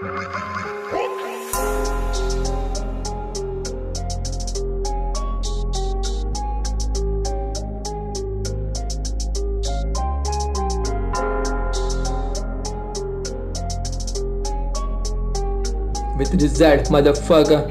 With result, motherfucker.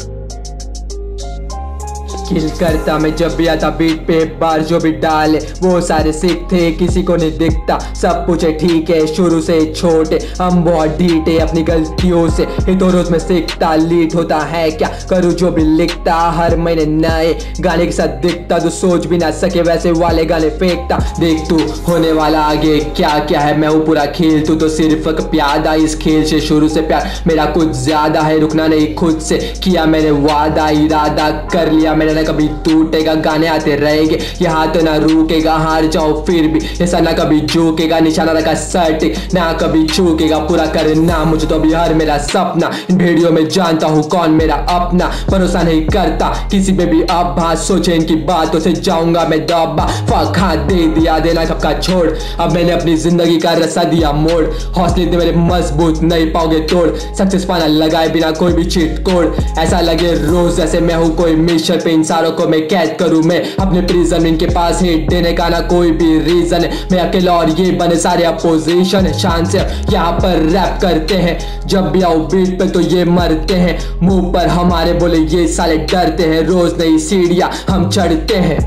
किल करता मैं जब भी आता बीट पे, बार जो भी डाले वो सारे सिख थे, किसी को नहीं दिखता, सब पूछे ठीक है शुरू से छोटे, हम बहुत ढीठे अपनी गलतियों से, ये तो रोज में सीखता, लीट होता है क्या करूँ जो भी लिखता, हर महीने नए गाने के साथ दिखता, तो सोच भी ना सके वैसे वाले गाने फेंकता, देख तू होने वाला आगे क्या क्या है, मैं हूँ पूरा खेल, तू तो सिर्फ प्यादा, इस खेल से शुरू से प्यार मेरा कुछ ज्यादा है, रुकना नहीं खुद से किया मैंने वादा, इरादा कर लिया मैंने, ना कभी टूटेगा, गाने आते रहेंगे यहाँ तो ना रुकेगा, हार जाओ फिर भी ऐसा ना कभी झुकेगा, निशाना रखा सर्टिक ना कभी चूकेगा, पूरा करना मुझे तो अभी हर मेरा सपना, इन वीडियो में जानता हूँ कौन मेरा अपना, भरोसा नहीं करता किसी पे भी अब बात, सोचे इनकी बातों से जाऊंगा मैं दबा, फखा दे दिया देना कब का छोड़, अब मैंने अपनी जिंदगी का रस्सा दिया मोड़, हौसले थे मेरे मजबूत नहीं पाओगे तोड़, सक्सेस पाना लगाए बिना कोई भी चीट कोड, ऐसा लगे रोज जैसे मैं हूँ कोई मिशन पे, सारों को मैं कैद करूं मैं अपने प्रिजन, इनके पास हिट देने का ना कोई भी रीजन है, मैं अकेला और ये बने सारे अपोजिशन है, शान से यहाँ पर रैप करते हैं, जब भी आओ बीट पे तो ये मरते हैं, मुंह पर हमारे बोले ये साले डरते हैं, रोज नई सीढ़ियां हम चढ़ते हैं।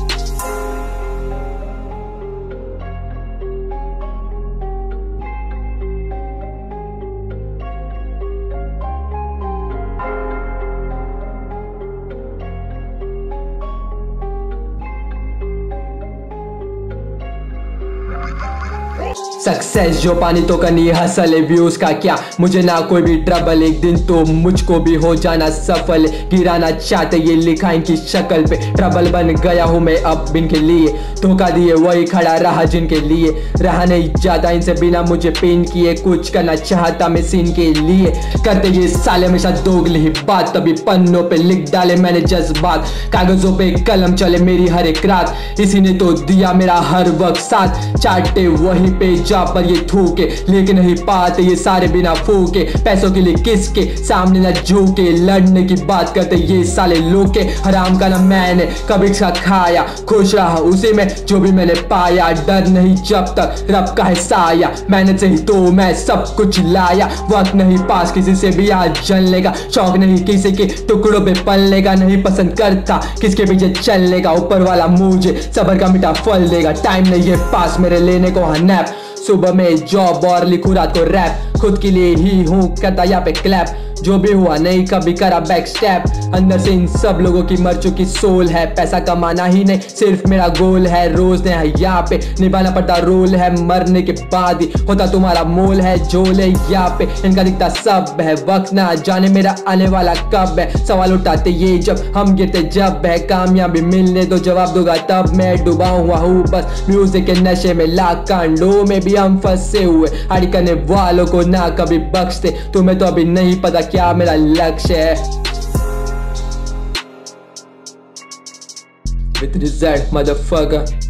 सक्सेस जो पानी तो करनी हसल है, व्यूज का क्या मुझे ना कोई भी ट्रबल, एक दिन तो मुझको भी हो जाना सफल, गिराना चाहते ये लिखा इनकी शक्ल पे, ट्रबल बन गया हूँ मैं अब इनके लिए, धोखा दिए वही खड़ा रहा जिनके लिए, रहा नहीं जाता इनसे बिना मुझे पिन किए, कुछ करना चाहता मैं सीन के लिए, करते ये साले हमेशा दोगली ही बात, तभी पन्नों पे लिख डाले मैंने जज्बात, कागजों पे कलम चले मेरी हर एक रात, इसी ने तो दिया मेरा हर वक्त साथ, चाटे वही पे पर ये थूके लेकिन नहीं पाते ये सारे बिना फूके, पैसों के लिए किसके सामने न झुके, लड़ने की बात करते ये साले लोग के, हराम का ना मैंने कभी सा खाया, खुश रहा उसी में जो भी मैंने पाया, डर नहीं जब तक रब का है साया, मेहनत से ही तो मैं सब कुछ लाया, वक्त नहीं पास किसी से भी आज जलने का, शौक नहीं किसी के टुकड़ों पे पलने का, नहीं पसंद करता किसके पीछे चलने का, ऊपर वाला मुझे सबर का मीठा फल देगा, टाइम नहीं है पास मेरे लेने को नैप, सुबह में जॉब और लिखूं रात को रैप, खुद के लिए ही हूँ करता यहाँ पे क्लैप, जो भी हुआ नहीं कभी करा बैक स्टेप, अंदर से इन सब लोगों की मर चुकी सोल है, पैसा कमाना ही नहीं सिर्फ मेरा गोल है, रोज ने यहाँ पे निभाना पड़ता रोल है, मरने के बाद ही होता तुम्हारा मोल है, झोल है यहाँ पे इनका दिखता सब है, वक्त ना जाने मेरा आने वाला कब है, सवाल उठाते ये जब हम गिरते जब है, कामयाबी मिलने तो जवाब दूंगा तब, मैं डूबा हुआ हूँ बस म्यूजिक के नशे में, लाख कांडों में भी हम फंसे हुए, हाड़ी करने वालों को ना कभी बख्शते, तुम्हें तो अभी नहीं पता क्या मेरा लक्ष्य है। With result, motherfucker.